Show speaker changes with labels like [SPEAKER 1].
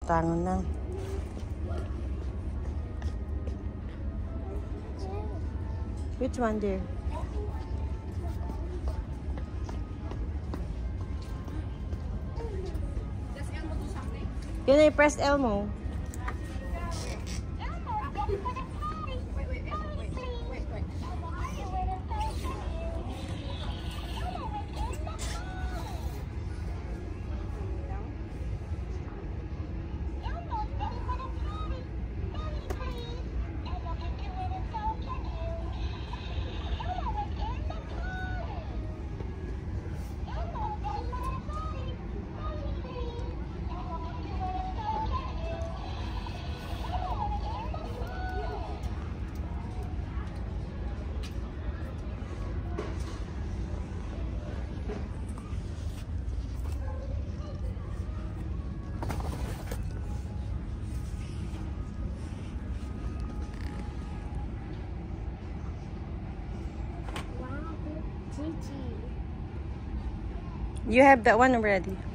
[SPEAKER 1] tangon na. Which one, dear? Yun ay press Elmo. You have that one already.